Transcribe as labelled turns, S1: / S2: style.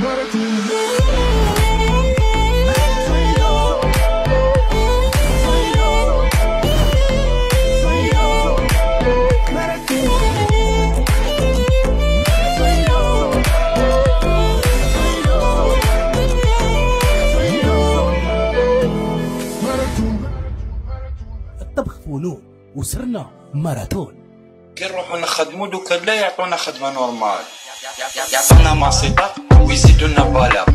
S1: الطبخ فنون وصرنا ماراثون.
S2: كي نروحو نخدمو دوكا لا يعطونا خدمة نورمال، يعطونا ماسيطة ويزيدونا بالاغ.